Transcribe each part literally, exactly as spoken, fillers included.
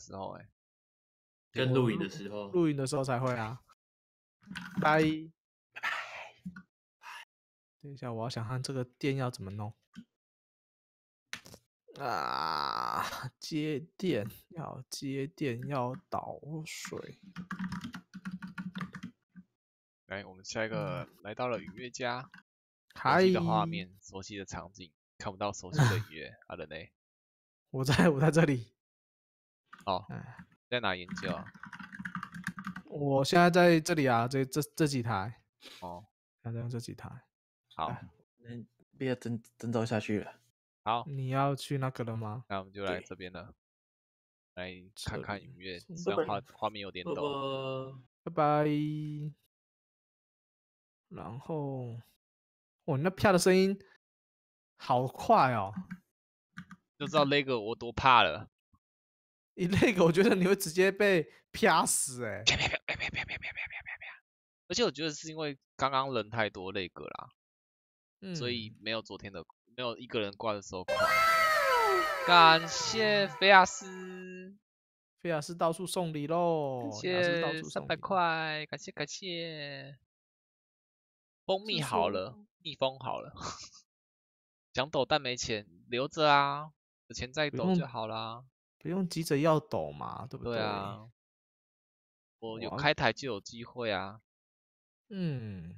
时候哎、欸， 跟录影的时候， 录影的时候才会啊。拜拜拜。等一下，我要想看这个电要怎么弄啊？接电要接电要倒水。 来，我们下一个来到了愉悦家，熟嗨， 悉的画面，熟悉的场景，看不到熟悉的愉悦。阿仁呢？ 我在我在这里。 哦， 哎， 在哪研究啊？ 我现在在这里啊，这这这几台。 哦， 现在用这几台。 好， 嗯，不要争争斗下去了。 好， 你要去那个了吗？ 那我们就来这边了，来看看愉悦。 这里虽然画画面有点抖。 拜拜。然后，哦，你那啪的声音好快哦！ 就知道那个我多怕了。 你那个，我觉得你会直接被啪死哎、欸！ 啪啪啪啪啪啪啪啪啪啪啪！而且我觉得是因为刚刚人太多那个啦， 嗯、 所以没有昨天的没有一个人挂的时候快。感谢菲亚斯， 菲亚斯到处送礼喽！ 谢谢三百块，感谢感谢。蜂蜜好了，蜜蜂好了。想抖但没钱，留着啊，有钱再抖就好啦。 不用急着要抖嘛，对不对啊，我有开台就有机会啊。 嗯。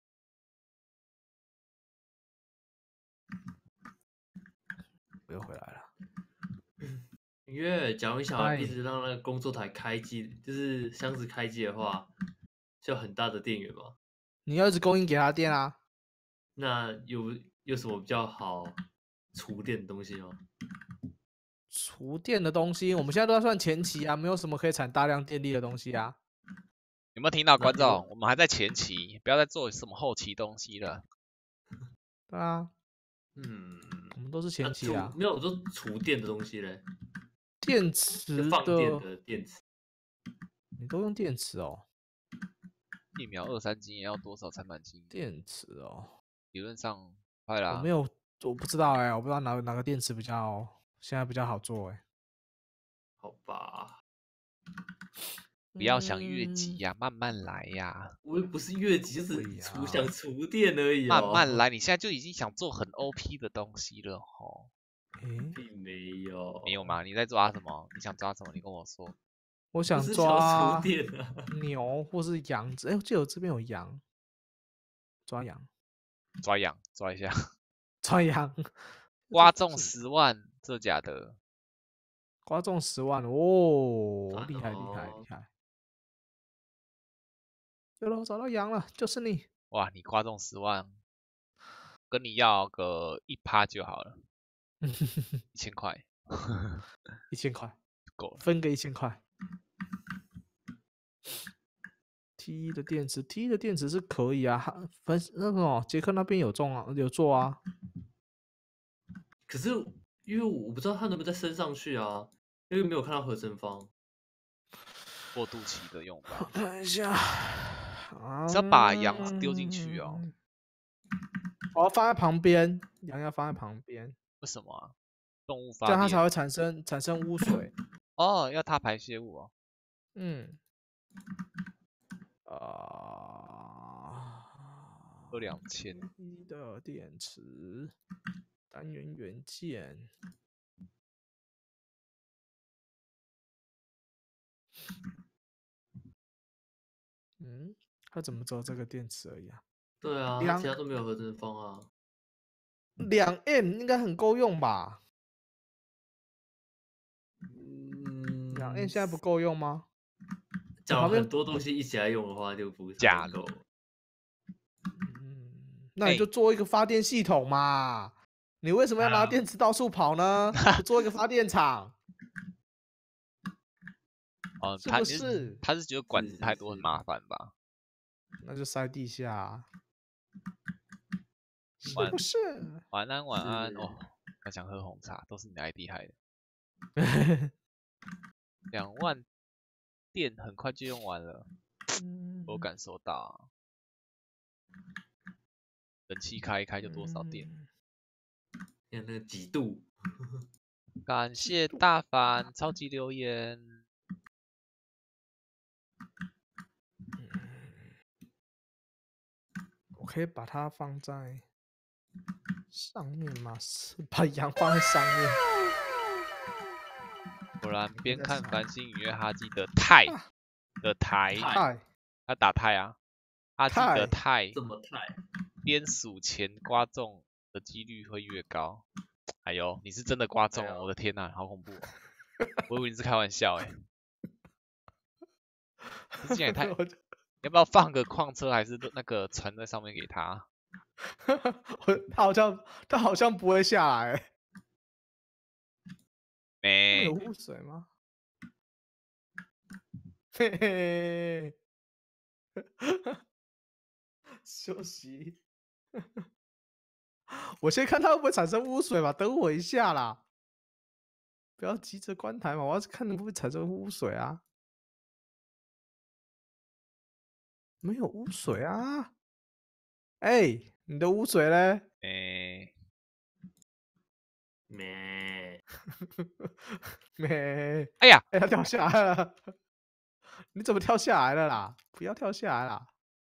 我又回来了。 因为假如你想要一直让那个工作台开机，就是箱子开机的话，需要很大的电源嘛。 你要一直供应给他电啊。 那有有什么比较好储电的东西吗？ 储电的东西，我们现在都要算前期啊，没有什么可以产大量电力的东西啊。 有没有听到观众？我们还在前期，不要再做什么后期东西了。 对啊， 嗯， 我们都是前期啊。 啊、没有，我说储电的东西嘞。 电池的， 放电的电池， 你都用电池哦。 一秒二三斤也要多少才满斤？ 电池哦， 理论上快啦。 我没有，我不知道哎、欸，我不知道哪哪个电池比较现在比较好做哎、欸。 好吧。 不要想越级呀、啊，慢慢来呀、啊。 我又不是越级，就是储想储电而已、 哦。慢慢来，你现在就已经想做很 O P 的东西了吼。 并没有。 没有吗？你在抓什么？你想抓什么？你跟我说。 我想抓牛或是羊。哎、欸，我记得我这边有羊。抓羊。 抓羊，抓一下。 抓羊。 刮中十万，这假的？ 刮中十万哦，厉害厉害厉害！有了，我找到羊了，就是你。 哇，你刮中十万，跟你要个一趴就好了，一千块， 一千块够了， 分个一千块。T 的电池 ，T 的电池是可以啊，分那个哦，杰克那边有种啊，有做啊。 可是因为我不知道他能不能再升上去啊，因为没有看到合成方。 过渡期的用法。 看一下， 是要把羊丢进去哦。 我要放在旁边，羊要放在旁边。 为什么啊？动物发这样它才会产生产生污水。 哦，要它排泄物哦。 嗯。啊。 有两千。 一的电池，单元元件。嗯，它怎么只有这个电池而已啊？ 对啊，其他都没有合成方啊。 两 M 应该很够用吧？ 嗯， 两 M 现在不够用吗？ 假如很多东西一起来用的话，就不是假够。 嗯，那你就做一个发电系统嘛。你为什么要拿电池到处跑呢？不做一个发电厂。 哦， 是不是？ 他是觉得管子太多很麻烦吧？ 那就塞地下。是不是？ 晚安晚安哦，还想喝红茶，都是你 I D 害的。两万电很快就用完了，我感受到、啊。冷气开一开就多少电？ 看那个几度。 感谢大凡超级留言。 我可以把它放在上面吗？是把羊放在上面。 果然边看繁星隐约哈基的泰的台， 泰， 他打泰啊，哈基的泰这么泰， 边数钱刮中的几率会越高。哎呦，你是真的刮中哦！我的天哪，好恐怖哦！我以为你是开玩笑哎。这竟然也太……要不要放个矿车还是那个船在上面给他？ 他好像他好像不会下来。 没有污水吗？嘿嘿，休息。我先看它会不会产生污水吧，等我一下啦，不要急着关台嘛，我要是看会不会产生污水啊。没有污水啊！哎、欸，你的污水嘞？ 没没没。 哎呀， 哎、欸，它掉下来了！你怎么跳下来了啦？不要跳下来啦！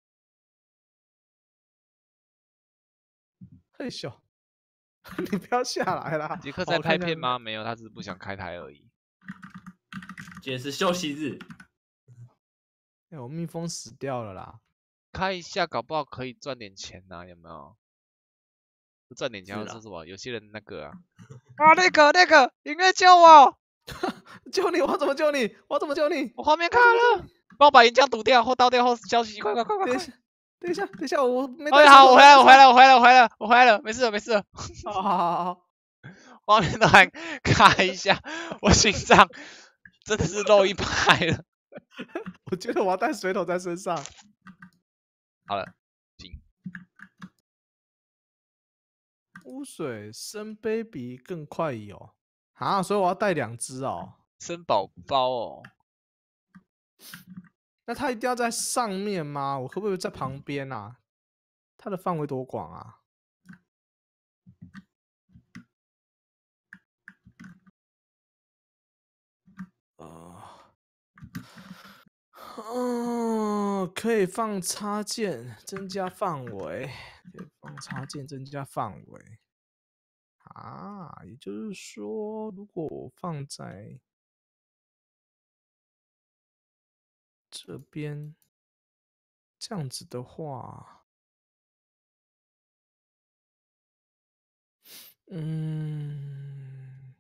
嘿咻，你不要下来啦！ 杰克在拍片吗？没有，他只是不想开台而已。 今天是休息日。 哎、欸，我蜜蜂死掉了啦！ 开一下，搞不好可以赚点钱呐、啊，有没有？不赚点钱要说什么？有些人那个啊，啊那个那个，音乐救我！ 救你！我怎么救你？我怎么救你？ 我画面卡了，帮我把岩浆堵掉，或倒掉，或消息，快快快快快！ 等一下，等一下，我没。 哎，好，我回来，我回来，我回来，我回来，我回来了，没事了，没事了。 好好好好， 画面突然卡一下，我心脏真的是漏一拍了。 我觉得我要带水桶在身上。 好了，行。 污水生杯比更快有啊，所以我要带两只哦。 生宝宝哦。 那它一定要在上面吗？我可不可以在旁边啊？它的范围多广啊？呃，嗯，可以放插件增加范围，可以放插件增加范围啊。也就是说，如果我放在这边这样子的话。嗯，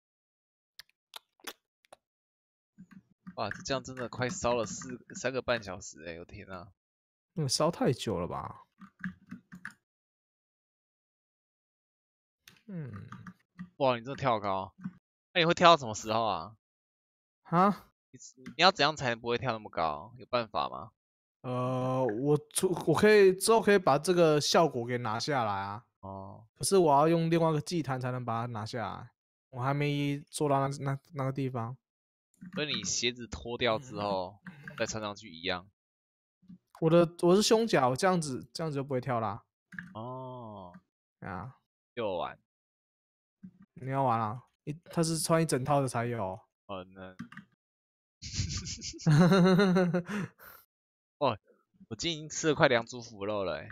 哇，这样真的快烧了四三个半小时哎、欸！我天啊， 那烧太久了吧？嗯， 哇，你真的跳高，那你会跳到什么时候啊？ 啊？ 你你要怎样才能不会跳那么高？有办法吗？ 呃，我出我可以之后可以把这个效果给拿下来啊。 哦， 可是我要用另外一个祭坛才能把它拿下来，我还没做到那那那个地方。 跟你鞋子脱掉之后再穿上去一样。 我的我是胸甲，我这样子这样子就不会跳啦。 哦， 啊， 又玩。 你要玩啊？一他是穿一整套的才有。 哦，那。哦，我今天已经吃了快两组腐肉了、欸，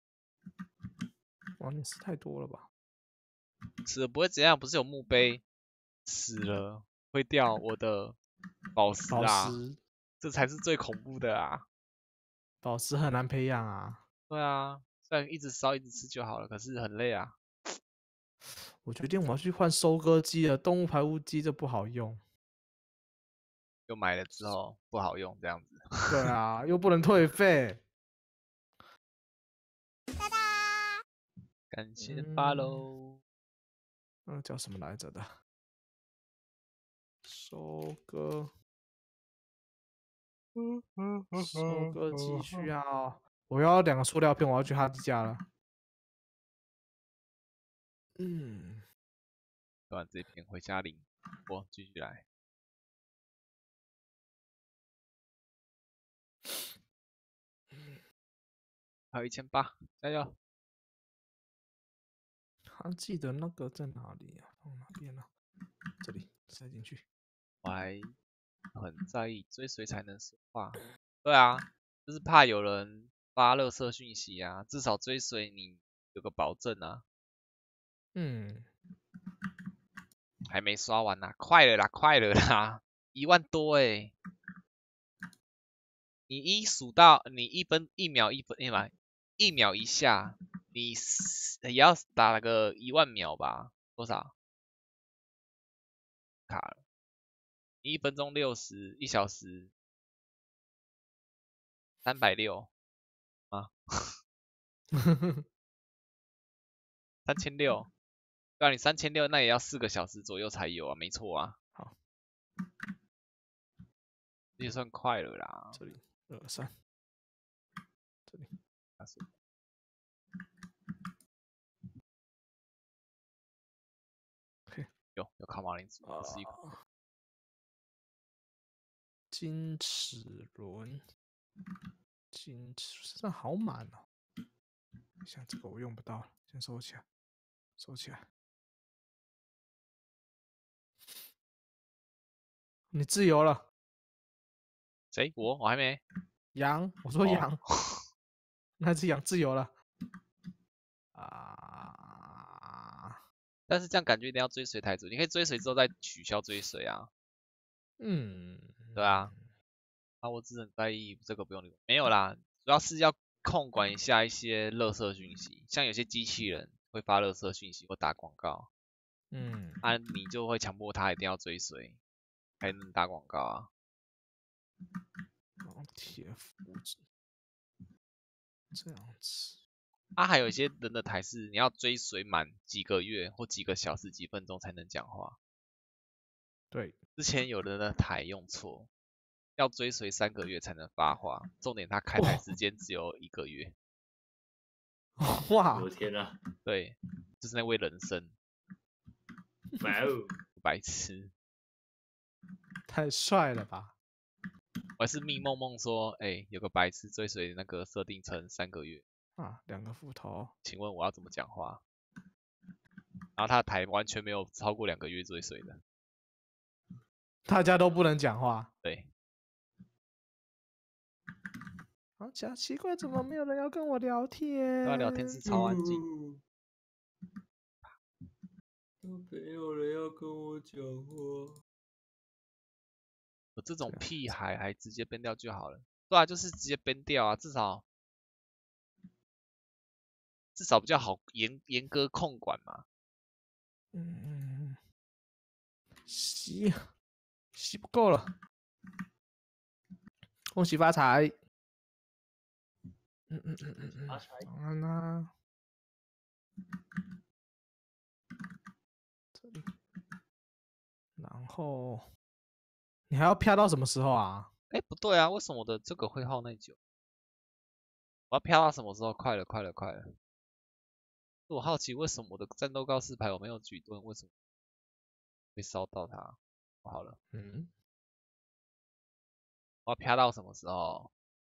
哇，你吃太多了吧？ 吃了不会怎样，不是有墓碑，死了会掉我的宝石啊， 宝石， 这才是最恐怖的啊！ 宝石很难培养啊。 对啊，虽然一直烧一直吃就好了，可是很累啊。 我决定我要去换收割机了，动物排污机这不好用。 又买了之后不好用，这样子。 对啊，又不能退费。 感谢发喽。 那、嗯、叫什么来着的？收割，收割机需要，我要两个塑料片，我要去哈迪家了。嗯， 做完这篇回家领，我继续来。还有一千八，加油！ 还记得那个在哪里啊？放哪边啊？这里塞进去。 喂。 很在意追随才能说话。对啊，就是怕有人发垃圾讯息啊，至少追随你有个保证啊。 嗯， 还没刷完呢、啊，快了啦，快了啦，一万多哎、欸！你一数到你一分一秒一分一秒一秒一下，你也要打了个一万秒吧？多少？卡了，你一分钟六十，一小时三百六啊，三千六。对啊，你三千六，那也要四个小时左右才有啊，没错啊。 好， 这也算快了啦。 这里二三，这里。 有有卡马林组，我是一个。 金齿轮，金齿身上好满哦。像这个我用不到了，先收起来，收起来。你自由了。 谁？我？我还没。 羊，我说羊。哦、那只羊自由了。啊！ 但是这样感觉一定要追随台主，你可以追随之后再取消追随啊。 嗯， 对啊。啊，我只是很在意这个不用理。没有啦，主要是要控管一下一些垃圾讯息，像有些机器人会发垃圾讯息或打广告， 嗯， 啊，你就会强迫他一定要追随，才能打广告啊。 老铁福子，这样子。 啊，还有一些人的台是你要追随满几个月或几个小时、几分钟才能讲话。 对， 之前有人的台用错，要追随三个月才能发话，重点他开台时间只有一个月。 哇！ 我的天啊！ 对，就是那位人生。 哇哦！ 白痴。 太帅了吧！ 我还是密梦梦说，哎、欸，有个白痴追随那个设定成三个月。 啊，两个斧头。 请问我要怎么讲话？然后他的台完全没有超过两个月追随的。 大家都不能讲话。 对。 好奇奇怪，怎么没有人要跟我聊天？ 要聊天是超安静。 都没有人要跟我讲话。 我这种屁孩还直接 ban 掉就好了。对啊，就是直接 ban 掉啊，至少至少比较好严严格控管嘛。 嗯嗯，洗洗不够了，恭喜发财。嗯嗯嗯嗯嗯， 发财。 当然啦。这里，然后你还要飘到什么时候啊？ 哎，不对啊，为什么我的这个会耗那久？我要飘到什么时候？快了，快了，快了。我好奇为什么我的战斗告示牌我没有举盾，为什么会烧到它？好了， 嗯， 我要飘到什么时候？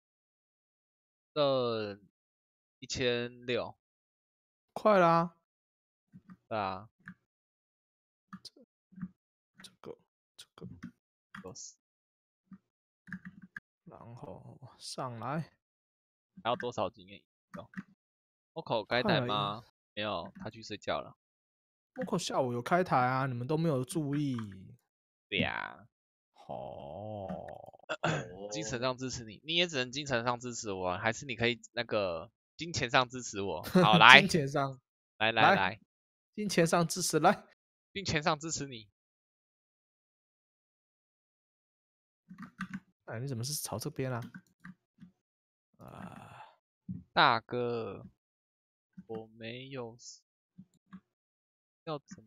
这一千六， 快啦、啊。 对啊。 这这个这个都是。 然后上来。 还要多少经验？有。我口开台吗？没有，他去睡觉了。 我口下午有开台啊，你们都没有注意。 对呀。 哦。 精神上支持你，你也只能精神上支持我，还是你可以那个金钱上支持我？好，来。 金钱上。 来来来。 金钱上支持来。 金钱上支持你。 哎，你怎么是朝这边啊？啊， 大哥，我没有。要怎么？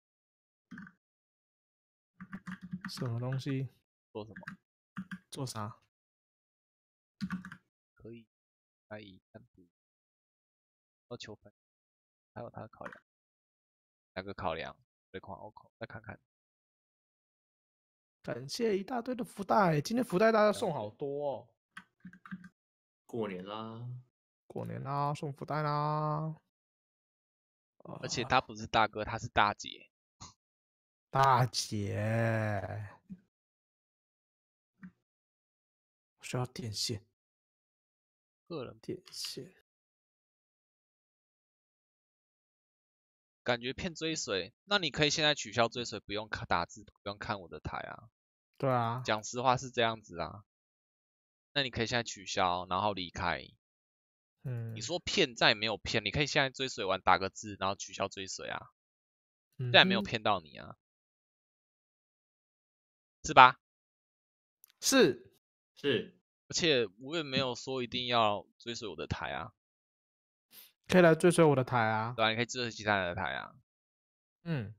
什么东西？ 做什么？ 做啥？ 可以，可以单独。要求分，还有他的考量。两个考量？对框 O 口，再看看。 感谢一大堆的福袋，今天福袋大家送好多哦。 过年啦， 过年啦，送福袋啦。 而且他不是大哥，他是大姐。 大姐。 需要电线。 个人电线。 感觉骗追随，那你可以现在取消追随，不用看打字，不用看我的台啊。 对啊。 讲实话是这样子啊。那你可以现在取消，然后离开。 嗯。 你说骗再也没有骗，你可以现在追随完打个字，然后取消追随啊。 嗯， 这也没有骗到你啊，是吧？ 是是， 而且我也没有说一定要追随我的台啊， 可以来追随我的台啊。 对啊，你可以追随其他人的台啊。 嗯。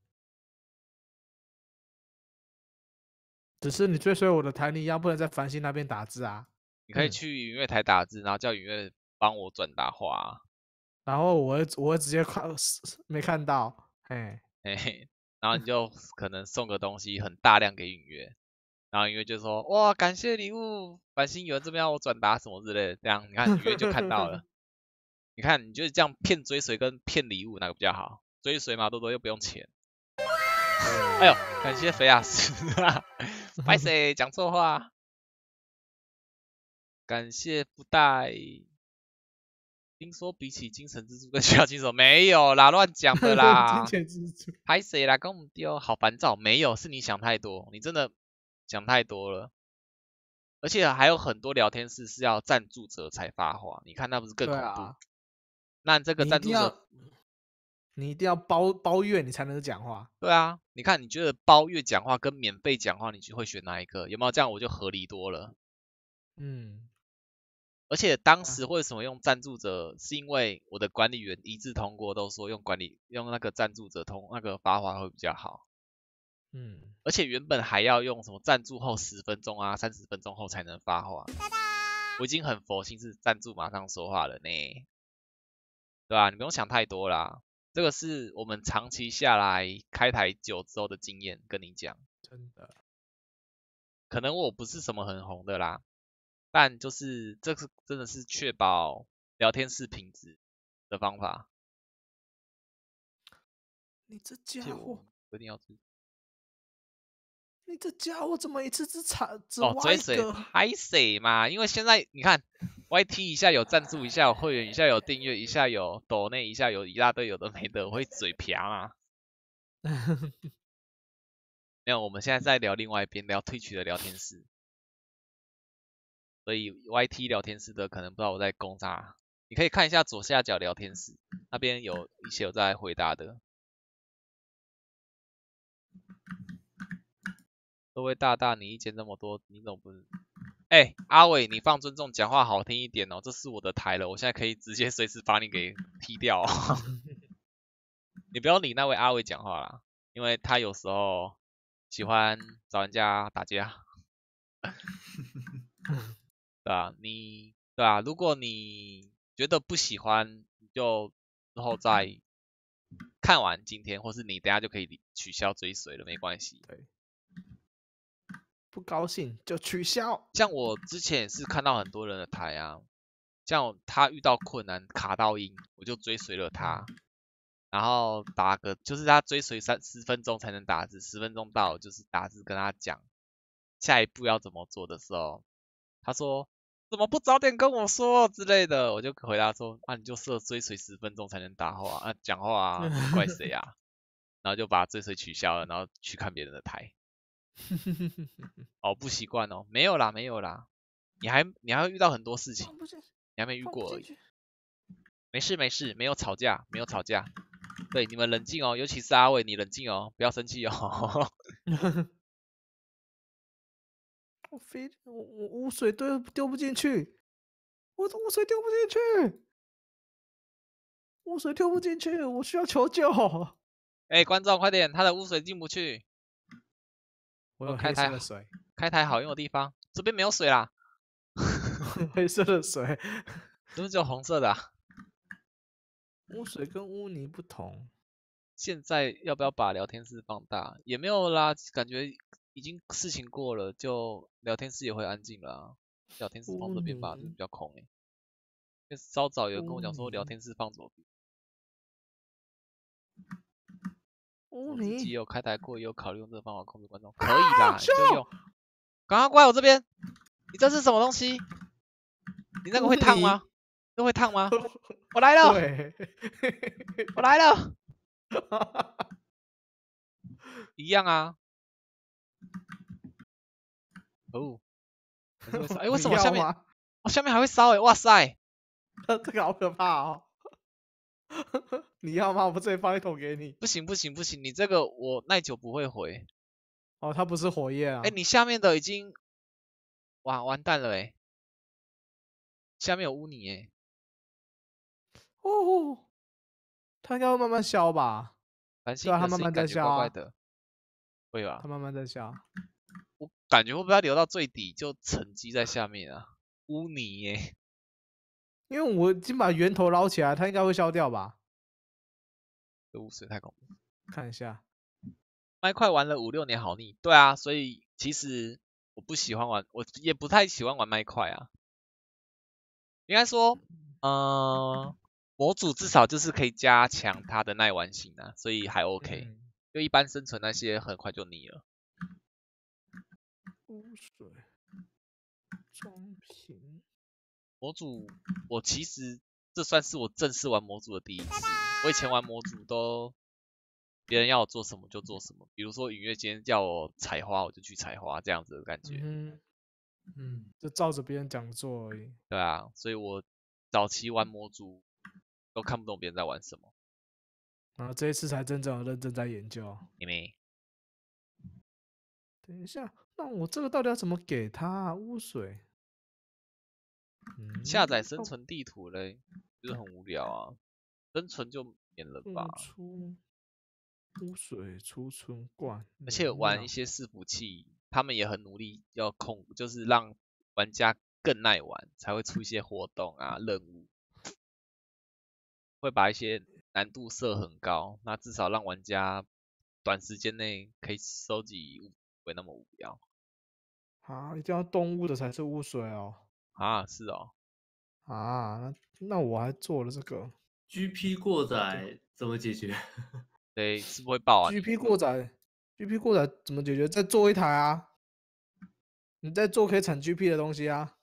只是你追随我的台，你一样不能在繁星那边打字啊。 你可以去云乐台打字，然后叫云乐帮我转达话啊。 然后我会我会直接看没看到，嘿， 嘿嘿，然后你就可能送个东西很大量给云乐，然后云乐就说哇感谢礼物，繁星有人这边要我转达什么之类的，这样你看云乐就看到了。你看你觉得这样骗追随跟骗礼物哪个比较好？追随嘛多多又不用钱。哎呦，感谢菲亚斯啊，拍谁讲错话？感谢布袋。听说比起精神支柱跟需要金手没有啦，乱讲的啦。 金钱支柱。 拍谁啦？跟我们丢，好烦躁。没有，是你想太多，你真的想太多了。而且还有很多聊天室是要赞助者才发话，你看那不是更恐怖？ 啊、 那这个赞助者， 你一定要包包月你才能讲话。 对啊，你看你觉得包月讲话跟免费讲话，你就会选哪一个？有没有这样我就合理多了？ 嗯。 而且当时为什么用赞助者，是因为我的管理员一致通过，都说用管理用那个赞助者通那个发话会比较好。 嗯。而且原本还要用什么赞助后十分钟啊、三十分钟后才能发话。我已经很佛心，是赞助马上说话了呢，对吧？你不用想太多啦，这个是我们长期下来开台久之后的经验，跟你讲。 真的。 可能我不是什么很红的啦。但就是这是真的是确保聊天室品质的方法。 你这家伙一定要追。 你这家伙怎么一次只踩只哦追随拍谁嘛？因为现在你看 Y T 一下有赞助，一下有会员，一下有订阅，一下有抖内，一下有一大堆有的没的，我会嘴瓢嘛。没有，我们现在在聊另外一边，聊Twitch的聊天室。所以 Y T 聊天室的可能不知道我在攻啥，你可以看一下左下角聊天室，那边有一些有在回答的。各位大大，你意见那么多，你怎么不是？哎、欸，阿伟，你放尊重，讲话好听一点哦，这是我的台了，我现在可以直接随时把你给踢掉、哦。你不要理那位阿伟讲话啦，因为他有时候喜欢找人家打架。对啊，你对啊，如果你觉得不喜欢，你就之后再看完今天，或是你等下就可以取消追随了，没关系。 对，不高兴就取消。 像我之前也是看到很多人的台啊，像他遇到困难卡到音，我就追随了他，然后打个就是他追随三十分钟才能打字，十分钟到就是打字跟他讲下一步要怎么做的时候，他说。怎么不早点跟我说之类的，我就回答说，啊你就设追随十分钟才能打话啊，讲话啊，你怪谁啊？然后就把追随取消了，然后去看别人的台。哦，不习惯哦，没有啦，没有啦，你还你还会遇到很多事情，你还没遇过而已。没事没事，没有吵架，没有吵架。对，你们冷静哦，尤其是阿伟，你冷静哦，不要生气哦。 我飞，我我污水丢丢不进去，我的污水丢不进去，污水丢不进去，我需要求救。 哎、欸，观众快点，他的污水进不去。 我有黑色的水， 开台好用的地方，这边没有水啦。 黑色的水， 是不是只有红色的、啊？ 污水跟污泥不同。 现在要不要把聊天室放大？也没有啦，感觉。已经事情过了，就聊天室也会安静了、啊。聊天室放这边吧，就是比较空哎、欸。因为稍早有人跟我讲说聊天室放左边。我自己有开台过，也有考虑用这个方法控制观众，可以啦，你就用。赶快过来我这边。 你这是什么东西？你那个会烫吗？那会烫吗？ 我我来了， 对， 我来了，一样啊。哦，还是会烧。哎，为什么下面？哦，下面还会烧哎！哇塞， 这个好可怕哦。你要吗？我不直接放一桶给你。 不行不行不行，你这个我耐久不会回。 哦，它不是火焰啊。 哎，你下面的已经，哇，完蛋了哎！下面有污泥哎。 哦，它应该会慢慢消吧？对啊，它慢慢在消啊。 会吧？ 它慢慢在消。 我感觉会不会流到最底就沉积在下面啊？污泥耶。 因为我已经把源头捞起来，它应该会消掉吧？ 这污水太恐怖。 看一下， 麦块玩了五六年好腻。对啊，所以其实我不喜欢玩，我也不太喜欢玩麦块啊。应该说，呃，模组至少就是可以加强它的耐玩性啊，所以还 OK。 嗯、 就一般生存那些很快就腻了。 污水装瓶。 模组，我其实这算是我正式玩模组的第一次。我以前玩模组都别人要我做什么就做什么，比如说允月今天叫我采花，我就去采花这样子的感觉。 嗯嗯，就照着别人讲做而已。 对啊，所以我早期玩模组都看不懂别人在玩什么。 然后这一次才真正认真在研究。 你没？ 等一下，那我这个到底要怎么给他啊？污水。嗯、 下载生存地图嘞，就是很无聊啊。生存就免了吧。 出污水储存罐， 而且玩一些伺服器，他们也很努力要控，就是让玩家更耐玩，才会出一些活动啊、任务，会把一些难度设很高，那至少让玩家短时间内可以收集物，不会那么无聊。 啊，一定要动物的才是污水哦。 啊，是哦。 啊，那那我还做了这个 G P 过载怎么解决？ 对，是不会爆啊。 G P 过载 ，G P 过载怎么解决？再做一台啊，你再做可以产 G P 的东西啊。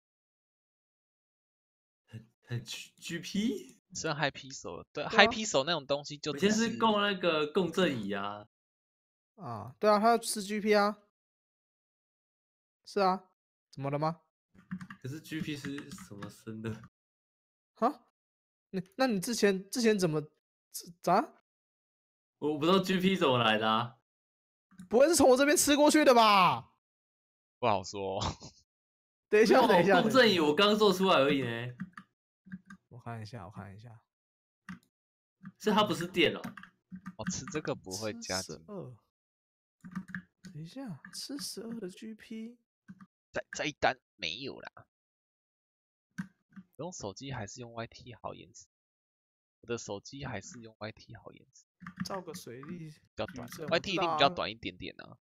很 G P 是 Happy 手，对, 对啊 ，Happy 手那种东西就我现在是供那个共振仪啊。 啊，对啊，它是 G P 啊。是啊，怎么了吗？ 可是 G P 是什么生的？ 哈，你那你之前之前怎么咋？ 我不知道 G P 怎么来的啊。 不会是从我这边吃过去的吧？ 不好说。 等一下，等一下， 共振仪我刚做出来而已呢。 我看一下，我看一下， 所以它不是电哦。 我吃这个不会加进。 二。等一下，吃十二的 G P， 这这一单没有啦。用手机还是用 Y T 好延迟？我的手机还是用 Y T 好延迟。 造个水力比较短 ，Y T 一定比较短一点点啊。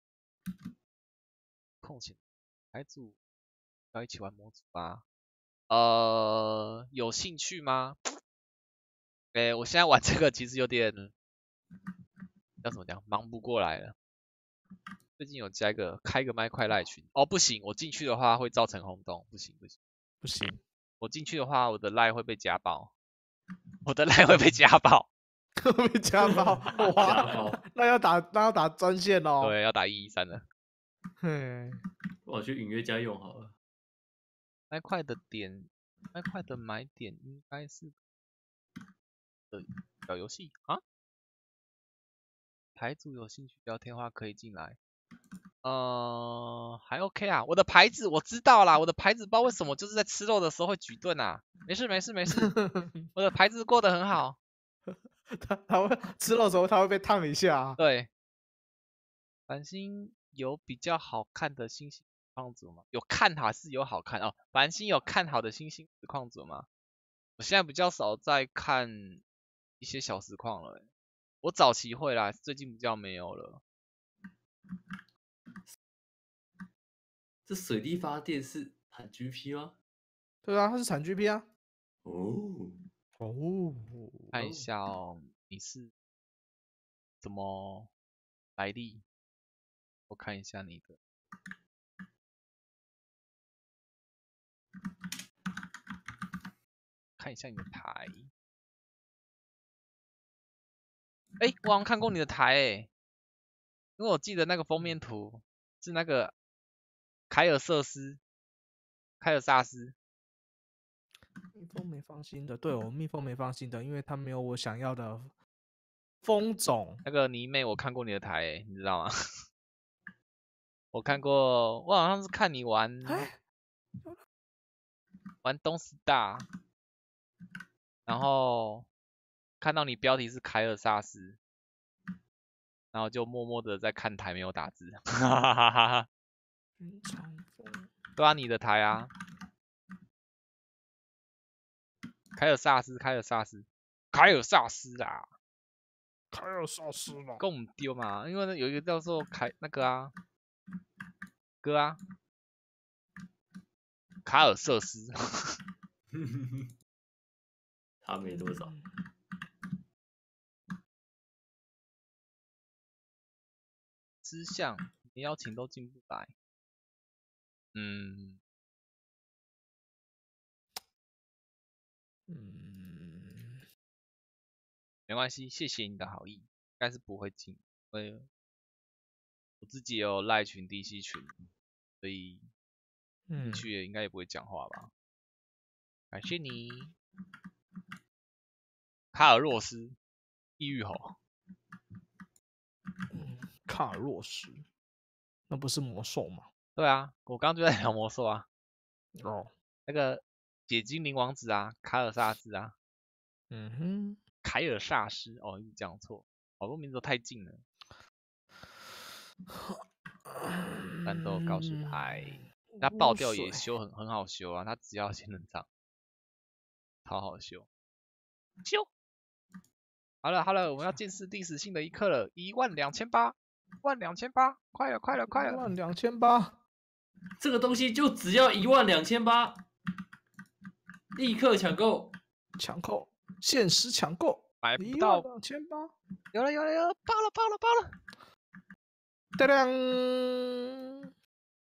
空闲，来组要一起玩模组吧？呃，有兴趣吗？哎、欸，我现在玩这个其实有点要怎么讲，忙不过来了。最近有加一个开个麦块赖群，哦不行，我进去的话会造成轰动，不行不行不行， 我进去的话我的赖会被家暴，我的赖会被家暴， 会被家暴，哇，那要打那要打专线哦， 对，要打一一三了。 嘿， 我去隐约家用好了。 麦块的点，麦块的买点应该是的小游戏啊。牌主有兴趣聊天的话可以进来。呃，还 OK 啊，我的牌子我知道啦，我的牌子不知道为什么就是在吃肉的时候会举盾啊，没事没事没事，我的牌子过得很好。 他他会吃肉的时候他会被烫一下、啊。 对，繁星有比较好看的星星实况组吗？有看好还是有好看哦？繁星有看好的星星实况组吗？我现在比较少在看一些小实况了，我早期会啦，最近比较没有了。 这水力发电是产 G P 吗？ 对啊，它是产 G P 啊。 哦哦， 看一下哦，你是怎么来历？我看一下你的。 看一下你的台。哎、欸，我好像看过你的台哎、欸，因为我记得那个封面图是那个凯尔瑟斯、凯尔萨斯。 蜜蜂没放心的，对我蜜蜂没放心的，因为它没有我想要的蜂种。 那个泥妹，我看过你的台哎、欸，你知道吗？我看过，我好像是看你玩玩东斯大，然后看到你标题是凯尔萨斯，然后就默默的在看台，没有打字。哈哈哈哈。对啊，你的台啊，凯尔萨斯，凯尔萨斯，凯尔萨斯啊， 凯尔萨斯嘛， 跟我们丢嘛，因为有一个叫做凯那个啊，哥啊，卡尔瑟斯。 差没多少。 之相连邀请都进不来。嗯。 嗯， 没关系，谢谢你的好意，应该是不会进，因为我自己有赖群、D C 群，所以进去也应该也不会讲话吧。感谢你，卡尔洛斯，地狱猴。 卡尔洛斯，那不是魔兽吗？ 对啊，我刚刚就在聊魔兽啊。 哦， 那个解精灵王子啊，卡尔萨斯啊。 嗯哼， 凯尔萨斯，哦，一直讲错，好多名字都太近了。战斗告示牌，他爆掉也修很很好修啊，他只要仙人掌，超好修。修，好了好了，我们要见识历史性的一刻了，一万两千八，万两千八，快了快了快了， 一万两千八， 这个东西就只要一万两千八，立刻抢购， 抢购，限时抢购， 买不到两千八， 有了有了有了，爆了爆了爆了， 哒亮，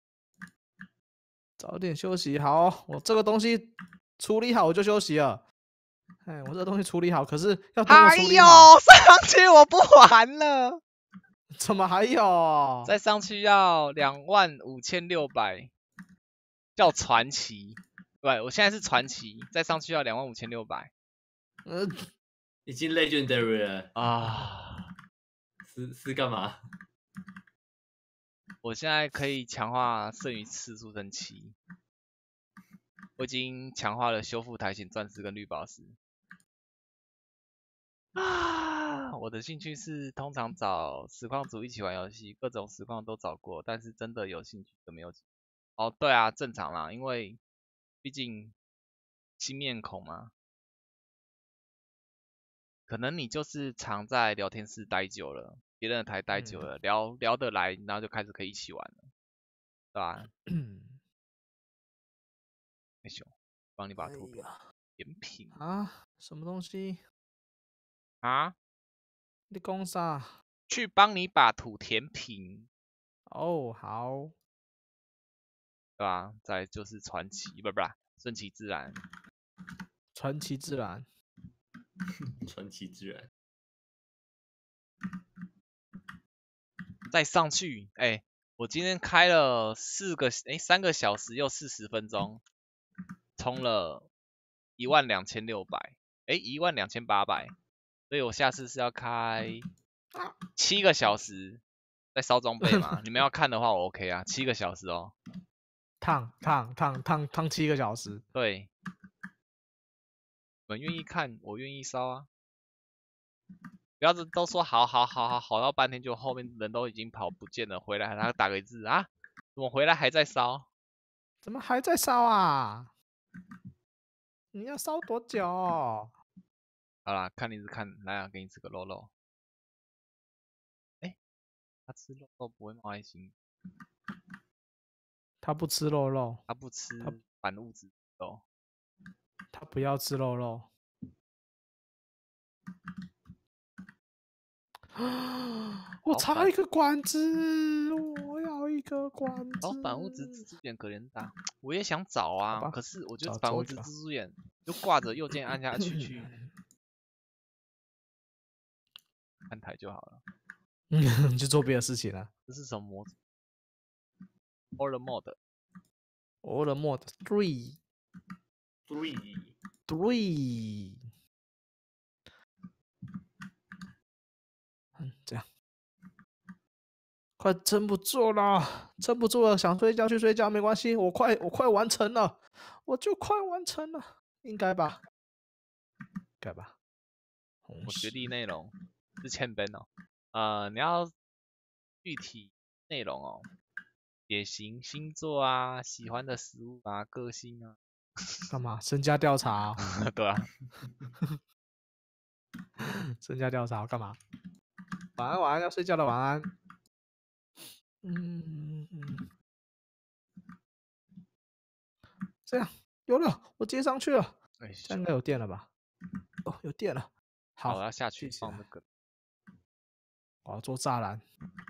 早点休息好，我这个东西处理好我就休息了。哎，我这个东西处理好，可是要等我处理好。 还有上去我不玩了。 怎么还有？ 再上去要两万五千六百，叫传奇。对，我现在是传奇，再上去要两万五千六百。 呃， 已经 legendary 了啊！ 是是干嘛？ 我现在可以强化剩余次数成七。我已经强化了修复苔藓钻石跟绿宝石。啊！我的兴趣是通常找实况组一起玩游戏，各种实况都找过，但是真的有兴趣的没有。哦，对啊，正常啦，因为毕竟新面孔嘛，可能你就是常在聊天室待久了，别人的台待久了，嗯、聊聊得来，然后就开始可以一起玩了，对吧？哎呦，帮你把图填平啊？什么东西？ 啊？ 你讲啥？ 去帮你把土填平。 哦，好， 对吧？再就是传奇，不不，顺其自然。 传奇自然， 传奇自然。 再上去，哎、欸，我今天开了四个，哎、欸，三个小时又四十分钟，充了一万两千六百，哎，一万两千八百。所以我下次是要开七个小时，再烧装备嘛。你们要看的话，我 OK 啊，七个小时哦。 烫烫烫烫烫七个小时。 对，你们愿意看，我愿意烧啊。不要都说好好好好好到半天，就后面人都已经跑不见了，回来他打个字啊，怎么回来还在烧？ 怎么还在烧啊？你要烧多久？ 好啦，看你是看，来啊，给你吃个肉肉。哎、欸，他吃肉肉不会冒爱心。 他不吃肉肉。 他不吃反物质肉。 他不要吃肉肉。我差一个管子，我要一个管子。 哦，反物质蜘蛛眼可怜打，我也想找啊，可是我觉得反物质蜘蛛眼就挂着右键按下去去看台就好了。 嗯，就做别的事情了。 这是什么模组 ？Order mode。 Order mode three three three。嗯，这样。快撑不住了，撑不住了，想睡觉去睡觉，没关系，我快我快完成了，我就快完成了，应该吧？应该吧？ 我学历内容是欠本哦，呃，你要具体内容哦，血型、星座啊，喜欢的食物啊，个性啊。 干嘛？身家调查、哦？ 对啊， 身家调查干嘛？晚安晚安，要睡觉了，晚安。嗯嗯嗯，这样有了，我接上去了， 哎， 这样应该有电了吧？哦，有电了。好， 我要下去放那个。 我要做栅栏。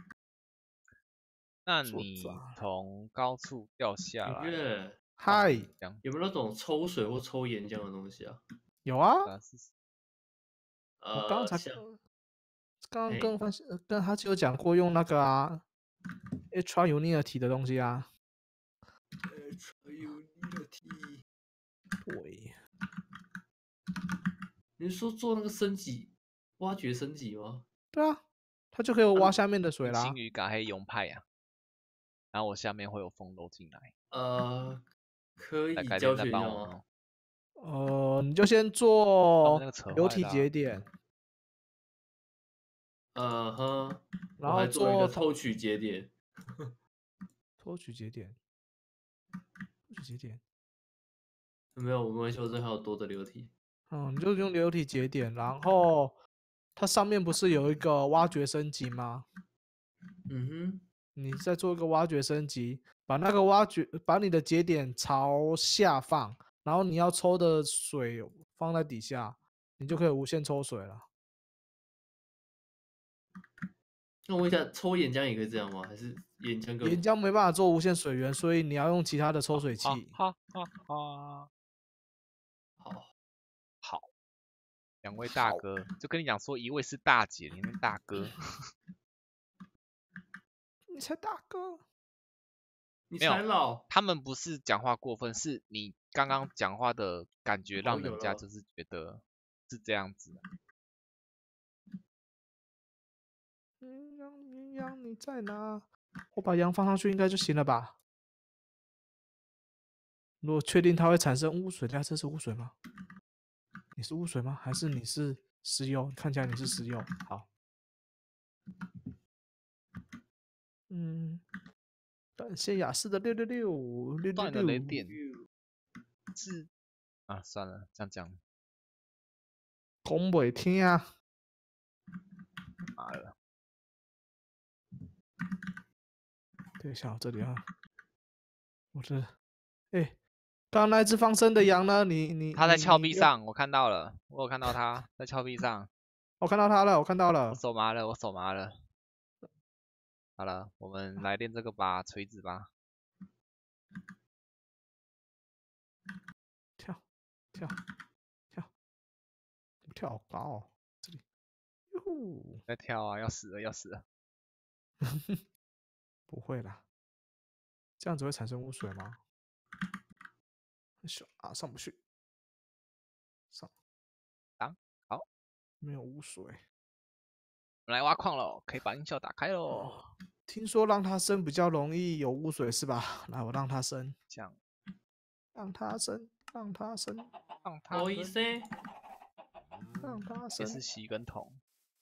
那你从高处掉下来， 嗨， 有没有那种抽水或抽岩浆的东西啊？ 有啊。 呃， 我刚才像刚刚跟分析跟他就有讲过用那个啊 ，Extra Unity 的东西啊。Extra Unity。对。 你是说做那个升级，挖掘升级吗？ 对啊，它就可以挖下面的水啦。 星宇港黑용派呀，然后我下面会有风漏进来。 呃，可以改教天再帮我学一下吗？ 呃，你就先做流体啊节点。 呃哼， 然后做一个抽取节点。 抽取节点，抽取节点。 没有，没关系，我这还有多的流体。 嗯，你就用流体节点，然后它上面不是有一个挖掘升级吗？ 嗯哼， 你再做一个挖掘升级，把那个挖掘，把你的节点朝下放，然后你要抽的水放在底下，你就可以无限抽水了。 那我问一下，抽岩浆也可以这样吗？还是岩浆更？ 岩浆没办法做无限水源，所以你要用其他的抽水器。 好好好好， 好，两位大哥，就跟你讲说，一位是大姐，你那大哥。 你才大哥， 你才老。 他们不是讲话过分，是你刚刚讲话的感觉，让人家就是觉得是这样子。 嗯，羊羊你在哪？我把羊放上去应该就行了吧？如果确定它会产生污水，那这是污水吗？你是污水吗？还是你是石油？看起来你是石油。好。嗯，感谢雅思的六六六六六六。 雷电是啊，算了，这样讲。 讲不听啊。 妈了。 等一下，这里啊，我的，哎、欸，刚刚那只放生的羊呢？你你它在峭壁上，我看到了，我有看到它在峭壁上。 我看到它了，我看到了。 我手麻了，我手麻了。好了，我们来练这个吧，锤子吧。 跳跳跳，跳好高哦，这里。哟呼！ 在跳啊，要死了，要死了。 不会啦，这样子会产生污水吗？啊，上不去。上。 啊，好。 没有污水。 我们来挖矿喽，可以把音效打开喽。 哦，听说让它生比较容易有污水是吧？来，我让它生。 这样。 让它生，让它生， 让它生。 让它生。 也是吸跟桶。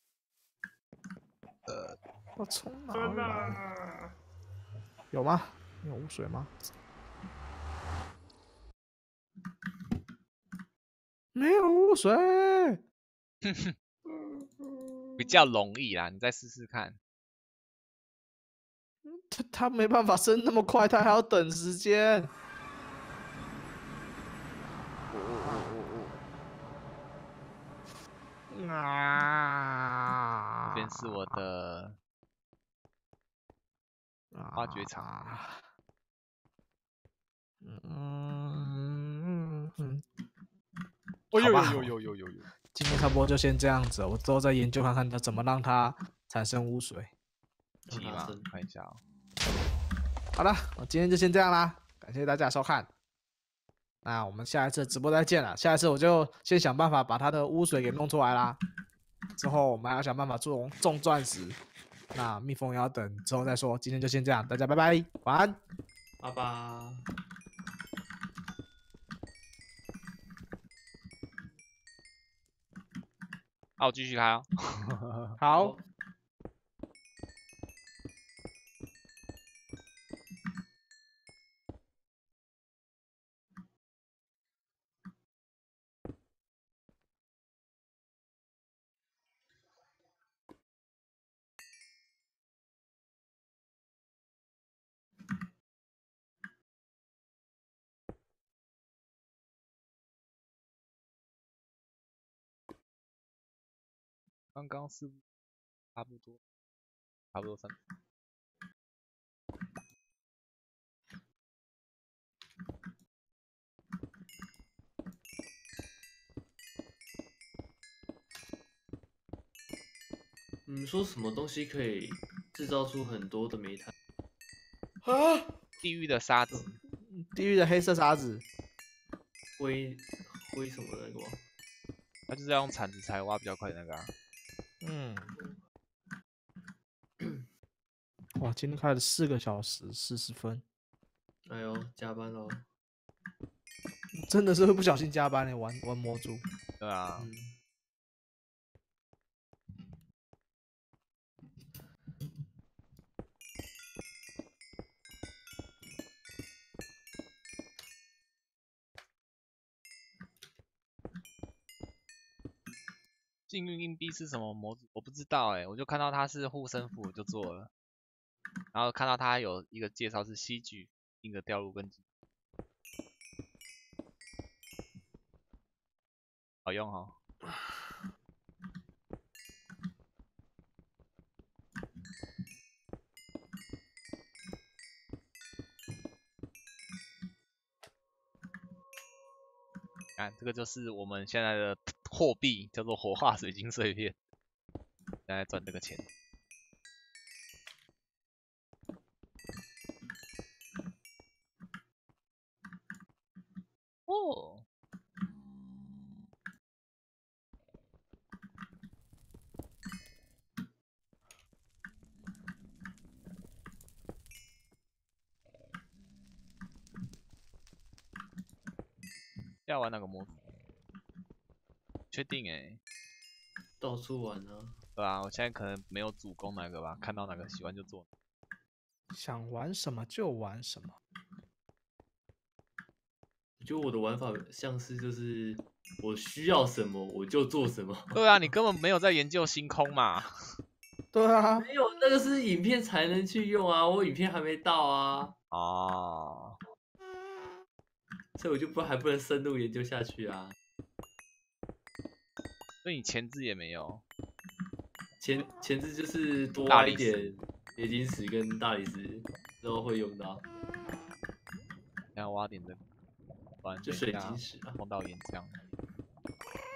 呃， 我冲哪来？有吗？有污水吗？没有污水。 哼哼，比较容易啦，你再试试看。 他他没办法生那么快，他还要等时间。啊！ 这边是我的挖掘场。 嗯嗯嗯。 哦好吧， 有有有有有。 今天差不多就先这样子，我之后再研究看看它怎么让它产生污水。 记忆吗？看一下哦。 好了，我今天就先这样啦，感谢大家收看。那我们下一次直播再见了，下一次我就先想办法把它的污水给弄出来啦。之后我们还要想办法种种钻石。那蜜蜂也要等之后再说，今天就先这样，大家拜拜，晚安， 拜拜。 好，继续开哦。 好。 刚刚是差不多，差不多三。 你说什么东西可以制造出很多的煤炭？ 啊！ 地狱的沙子， 地狱的黑色沙子， 灰灰什么的那个吗？ 它就是要用铲子才挖比较快的那个啊。 嗯。哇，今天开了四个小时四十分。 哎呦，加班喽！ 真的是会不小心加班的，玩玩魔族。 对啊。 嗯幸运硬币是什么模组？我不知道哎、欸，我就看到它是护身符，我就做了。然后看到它有一个介绍是西举硬的掉入根基，好用哦。看这个就是我们现在的货币，叫做活化水晶碎片，现在赚这个钱。哦。要玩哪个模组？确定哎、欸。 到处玩啊。 对啊，我现在可能没有主攻哪个吧，看到哪个喜欢就做。 想玩什么就玩什么。 我觉得我的玩法像是就是我需要什么我就做什么。 对啊，你根本没有在研究星空嘛。 对啊， 没有，那个是影片才能去用啊，我影片还没到啊。 哦。 所以我就不还不能深入研究下去啊。 所以你前置也没有。 前前置就是多挖一点冶金石跟大理石，之后会用到。 然后挖点这个，不然就水晶石啊， 碰到岩浆。